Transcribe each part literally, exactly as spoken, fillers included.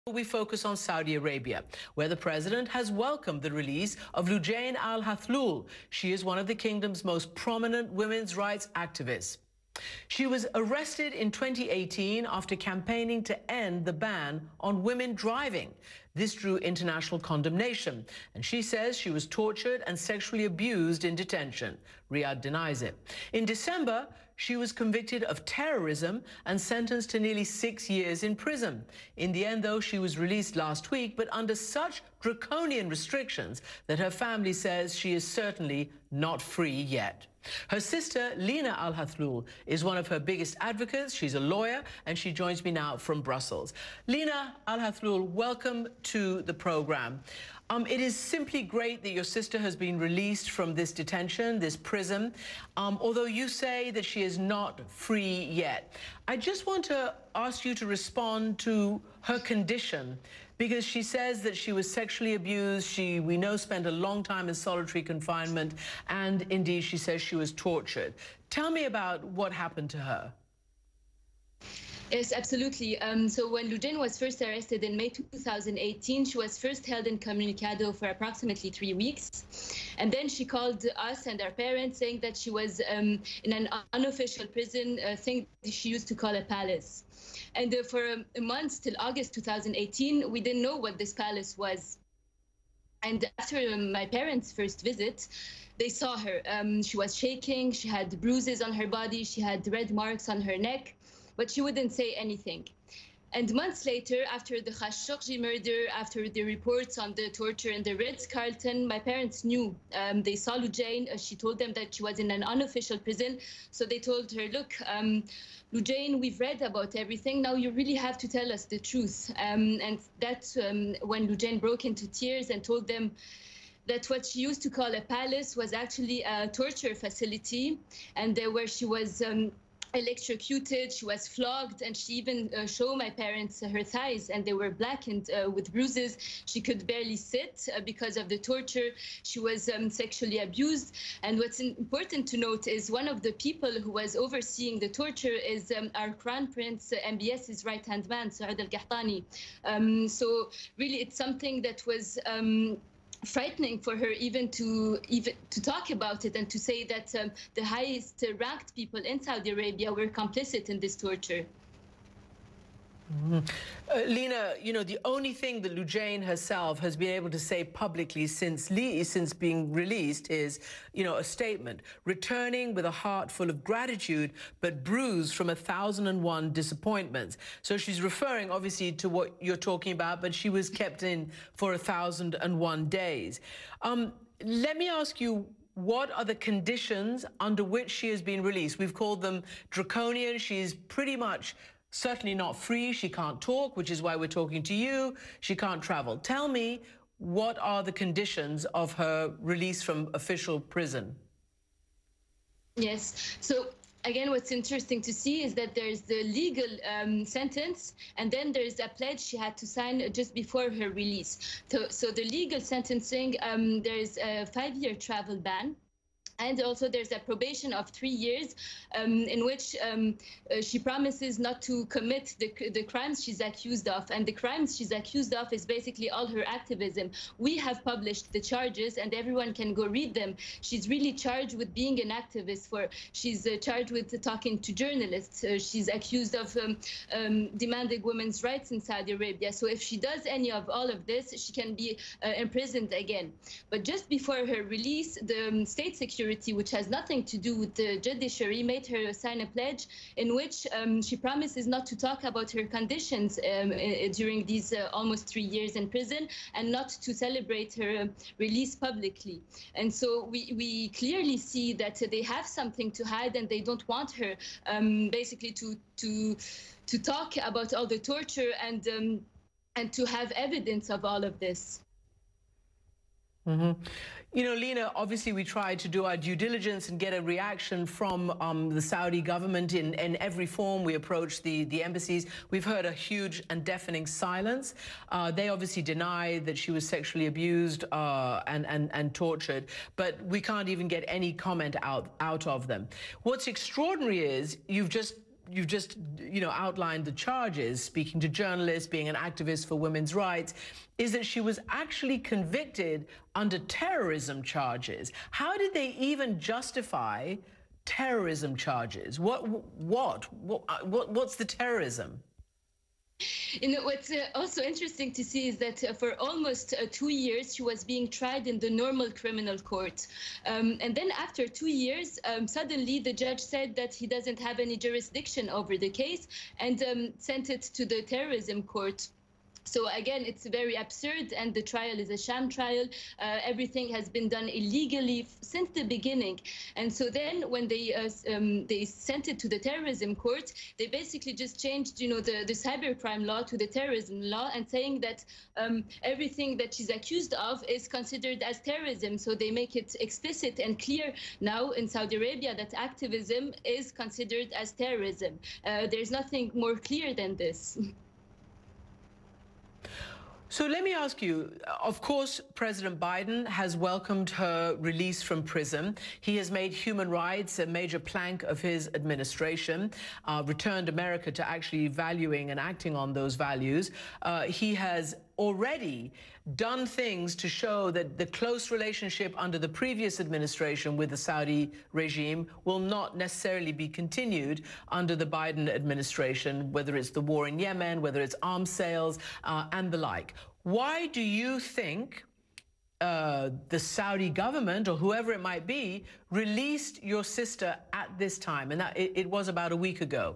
We focus on Saudi Arabia, where the president has welcomed the release of Loujain al-Hathloul. She is one of the kingdom's most prominent women's rights activists. She was arrested in twenty eighteen after campaigning to end the ban on women driving. This drew international condemnation, and she says she was tortured and sexually abused in detention. Riyadh denies it. In December, she was convicted of terrorism and sentenced to nearly six years in prison. In the end, though, she was released last week, but under such draconian restrictions that her family says she is certainly not free yet. Her sister, Lina al-Hathloul, is one of her biggest advocates. She's a lawyer, and she joins me now from Brussels. Lina al-Hathloul, welcome to the program. Um, it is simply great that your sister has been released from this detention, this prison, um, although you say that she is not free yet. I just want to ask you to respond to her condition, because she says that she was sexually abused. She, we know, spent a long time in solitary confinement, and indeed she says she was tortured. Tell me about what happened to her. Yes, absolutely. Um, so when Loujain was first arrested in May two thousand eighteen, she was first held in Communicado for approximately three weeks. And then she called us and our parents saying that she was um, in an unofficial prison, a thing she used to call a palace. And uh, for a, a month, till August two thousand eighteen, we didn't know what this palace was. And after um, my parents' first visit, they saw her. Um, she was shaking, she had bruises on her body, she had red marks on her neck, but she wouldn't say anything. And months later, after the Khashoggi murder, after the reports on the torture in the Ritz-Carlton, my parents knew. Um, they saw Loujain. Uh, she told them that she was in an unofficial prison. So they told her, look, um, Loujain, we've read about everything. Now you really have to tell us the truth. Um, and that's um, when Loujain broke into tears and told them that what she used to call a palace was actually a torture facility, and uh, where she was um, electrocuted, she was flogged, and she even uh, showed my parents uh, her thighs, and they were blackened uh, with bruises. She could barely sit uh, because of the torture. She was um, sexually abused. And what's important to note is one of the people who was overseeing the torture is um, our crown prince, uh, M B S's right-hand man, Saud al-Qahtani. Um, so really, it's something that was um, frightening for her even to even to talk about it and to say that um, the highest ranked people in Saudi Arabia were complicit in this torture. Mm-hmm. uh, Lina, you know, the only thing that Loujain herself has been able to say publicly since Lee, since being released is, you know, a statement, returning with a heart full of gratitude, but bruised from a thousand and one disappointments. So she's referring, obviously, to what you're talking about, but she was kept in for a thousand and one days. Um, let me ask you, what are the conditions under which she has been released? We've called them draconian. She's pretty much certainly not free. She can't talk, which is why we're talking to you. She can't travel. Tell me, what are the conditions of her release from official prison? Yes. So again, what's interesting to see is that there's the legal um, sentence, and then there's a pledge she had to sign just before her release. So, so the legal sentencing, um, there's a five-year travel ban. And also there's a probation of three years um, in which um, uh, she promises not to commit the, the crimes she's accused of. And the crimes she's accused of is basically all her activism. We have published the charges and everyone can go read them. She's really charged with being an activist. For She's uh, charged with talking to journalists. Uh, she's accused of um, um, demanding women's rights in Saudi Arabia. So if she does any of all of this, she can be uh, imprisoned again. But just before her release, the um, state security, which has nothing to do with the judiciary, made her sign a pledge in which um, she promises not to talk about her conditions um, during these uh, almost three years in prison, and not to celebrate her uh, release publicly. And so we, we clearly see that they have something to hide, and they don't want her um, basically to, to, to talk about all the torture and, um, and to have evidence of all of this. Mm-hmm. You know, Lina, obviously we tried to do our due diligence and get a reaction from um, the Saudi government in, in every form. We approached the, the embassies. We've heard a huge and deafening silence. Uh, they obviously deny that she was sexually abused uh, and, and, and tortured, but we can't even get any comment out, out of them. What's extraordinary is you've just you've just, you know, outlined the charges, speaking to journalists, being an activist for women's rights, is that she was actually convicted under terrorism charges. How did they even justify terrorism charges? What, what, what, what what's the terrorism? You know, what's uh, also interesting to see is that uh, for almost uh, two years, she was being tried in the normal criminal court. Um, and then after two years, um, suddenly the judge said that he doesn't have any jurisdiction over the case and um, sent it to the terrorism court. So again, it's very absurd, and the trial is a sham trial. Uh, everything has been done illegally since the beginning. And so then when they uh, um, they sent it to the terrorism court, they basically just changed, you know, the, the cybercrime law to the terrorism law, and saying that um, everything that she's accused of is considered as terrorism. So they make it explicit and clear now in Saudi Arabia that activism is considered as terrorism. Uh, there's nothing more clear than this. So let me ask you, of course, President Biden has welcomed her release from prison. He has made human rights a major plank of his administration, uh, returned America to actually valuing and acting on those values. Uh, he has already done things to show that the close relationship under the previous administration with the Saudi regime will not necessarily be continued under the Biden administration, whether it's the war in Yemen, whether it's arms sales, uh, and the like. Why do you think uh, the Saudi government, or whoever it might be, released your sister at this time? And that, it, it was about a week ago.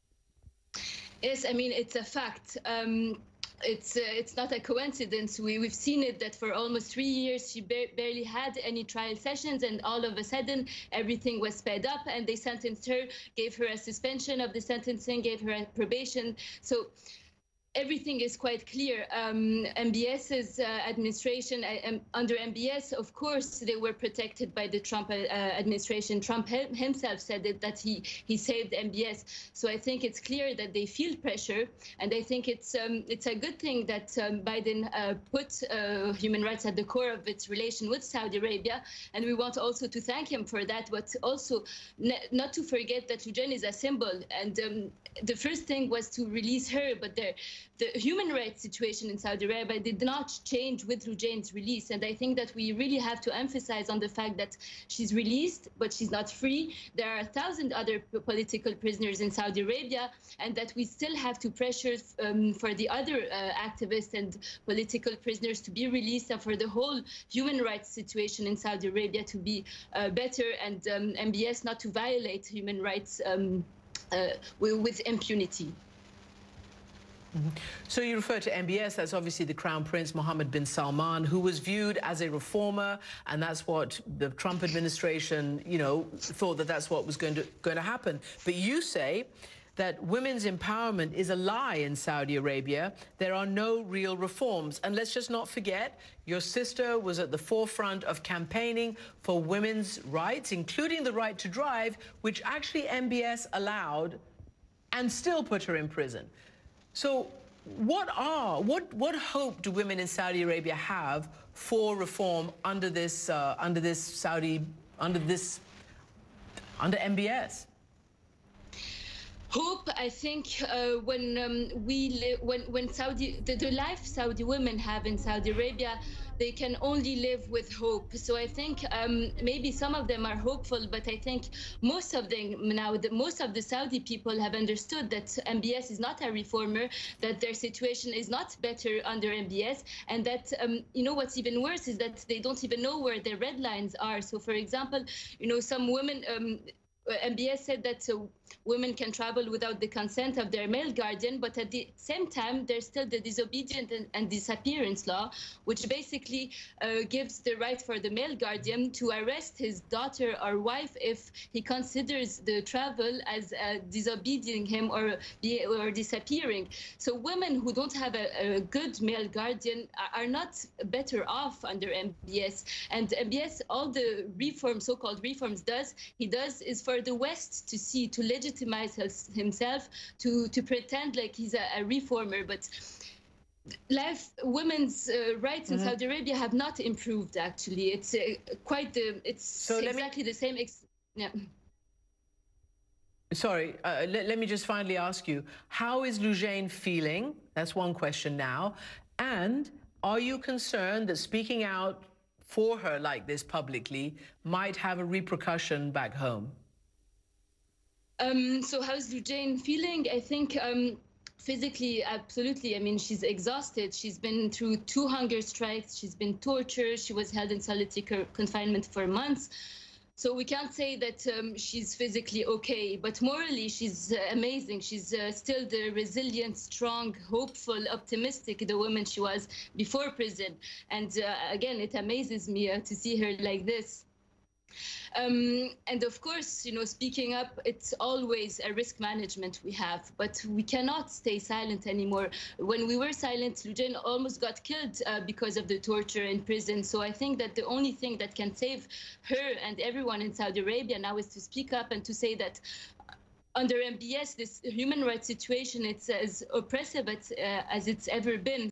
Yes, I mean, it's a fact. Um, It's uh, it's not a coincidence. We, we've seen it that for almost three years, she ba barely had any trial sessions, and all of a sudden, everything was sped up, and they sentenced her, gave her a suspension of the sentencing, gave her a probation. So everything is quite clear. Um, MBS's uh, administration, uh, um, under M B S, of course, they were protected by the Trump uh, administration. Trump himself said it, that he, he saved M B S. So I think it's clear that they feel pressure. And I think it's, um, it's a good thing that um, Biden uh, put uh, human rights at the core of its relation with Saudi Arabia. And we want also to thank him for that, but also not to forget that Loujain is a symbol. And um, the first thing was to release her, but there, the human rights situation in Saudi Arabia did not change with Loujain's release. And I think that we really have to emphasize on the fact that she's released, but she's not free. There are a thousand other political prisoners in Saudi Arabia, and that we still have to pressure um, for the other uh, activists and political prisoners to be released, and for the whole human rights situation in Saudi Arabia to be uh, better, and um, M B S not to violate human rights um, uh, with impunity. Mm-hmm. So you refer to M B S, that's obviously the Crown Prince Mohammed bin Salman, who was viewed as a reformer, and that's what the Trump administration, you know, thought that that's what was going to, going to happen. But you say that women's empowerment is a lie in Saudi Arabia. There are no real reforms. And let's just not forget, your sister was at the forefront of campaigning for women's rights, including the right to drive, which actually M B S allowed and still put her in prison. So what are, what, what hope do women in Saudi Arabia have for reform under this, uh, under this Saudi, under this, under M B S? Hope, I think, uh, when um, we live, when when Saudi, the, the life Saudi women have in Saudi Arabia, they can only live with hope. So I think um, maybe some of them are hopeful, but I think most of them now, the, most of the Saudi people have understood that M B S is not a reformer, that their situation is not better under M B S, and that um, you know what's even worse is that they don't even know where their red lines are. So, for example, you know, some women. Um, M B S said that uh, women can travel without the consent of their male guardian, but at the same time, there's still the disobedient and, and disappearance law, which basically uh, gives the right for the male guardian to arrest his daughter or wife if he considers the travel as uh, disobeying him or, be, or disappearing. So women who don't have a, a good male guardian are, are not better off under M B S. And M B S, all the reforms, so-called reforms does, he does is for the West to see, to legitimize his, himself, to, to pretend like he's a, a reformer. But life, women's uh, rights in mm-hmm. Saudi Arabia have not improved, actually. It's uh, quite the, it's so exactly me... the same. Ex yeah. Sorry, uh, let, let me just finally ask you, how is Loujain feeling? That's one question now. And are you concerned that speaking out for her like this publicly might have a repercussion back home? Um, so how's Loujain feeling? I think um, physically, absolutely. I mean, she's exhausted. She's been through two hunger strikes. She's been tortured. She was held in solitary confinement for months. So we can't say that um, she's physically okay, but morally she's uh, amazing. She's uh, still the resilient, strong, hopeful, optimistic, the woman she was before prison. And uh, again, it amazes me uh, to see her like this. Um, and of course, you know, speaking up, it's always a risk management we have, but we cannot stay silent anymore. When we were silent, Loujain almost got killed uh, because of the torture in prison. So I think that the only thing that can save her and everyone in Saudi Arabia now is to speak up and to say that under M B S, this human rights situation, it's as oppressive as, uh, as it's ever been.